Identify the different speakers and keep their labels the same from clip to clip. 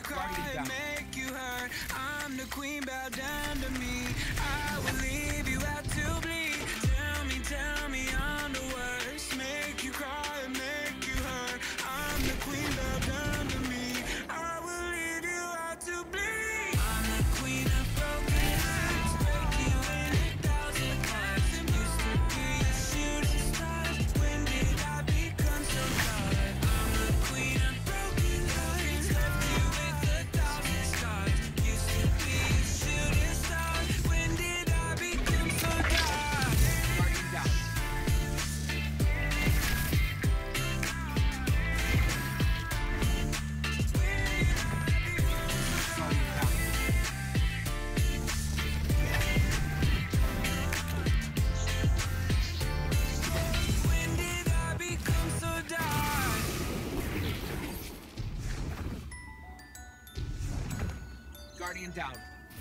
Speaker 1: cry and make you hurt. I'm the queen, bow down to me. I will leave you out to bleed. Tell me I'm the worst. Make you cry and make you hurt. I'm the queen, bow down to me. I will leave you out to bleed. I'm the queen of broken hearts. Break you in 1,000 parts. Used to be a shooting star. When did I become so hard? I'm the queen of broken hearts. Left you with 1,000 scars. Used to be a shooting star. When did I become so dark? When did I become so dark?
Speaker 2: Guardian down.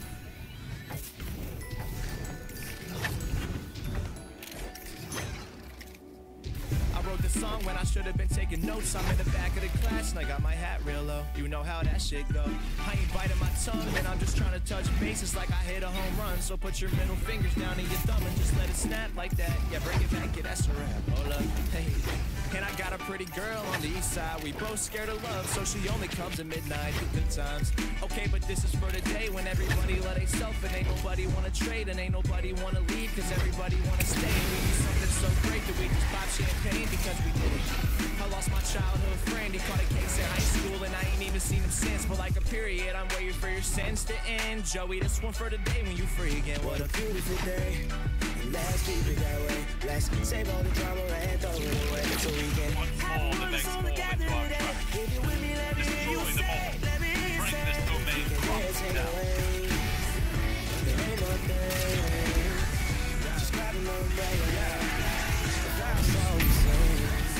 Speaker 3: I wrote the song when I should have been taking notes. I'm in the back of the class and I got my hat real low. You know how that shit go. I ain't biting my tongue and I'm just trying to touch bases like I hit a home run. So put your middle fingers down in your thumb and just let it snap like that. Yeah, bring it back, yeah, that's a wrap. Hold up, hey. And I got a pretty girl on the east side. We both scared of love, so she only comes at midnight. Good times. Okay, but this is for the day when everybody let theyself and ain't nobody wanna trade and ain't nobody wanna leave cause everybody wanna stay. We do something so great that we just pop champagne because we did it. I lost my childhood friend, he caught a case in high school and I ain't even seen him since. But like a period, I'm waiting for your sins to end. Joey, this one for the day when you free again.
Speaker 4: What a beautiful day. Let's keep it that way. Let's save all the drama and throw it away so we can have fun so together today. If you with me, let me hear you say. Let me hear you say. We can dance away. There ain't no thing. Just grab a little break, yeah. That's all we say.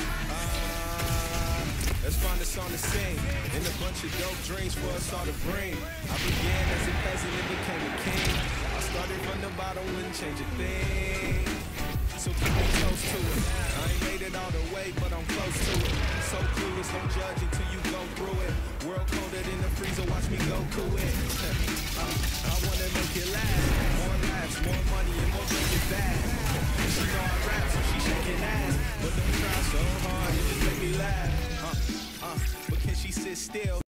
Speaker 5: Let's find us on the scene, and a bunch of dope dreams for us all to bring. I began as a peasant and became a king. I started from the bottom, wouldn't change a thing. So keep me close to it. I ain't made it all the way, but I'm close to it. So clueless, don't judge until you go through it. World colder than the freezer, watch me go cool it. I wanna make it last. More laughs, more money, and more drink it back. She know I rap, so she shaking ass. But don't try so hard, it just make me laugh. But can she sit still?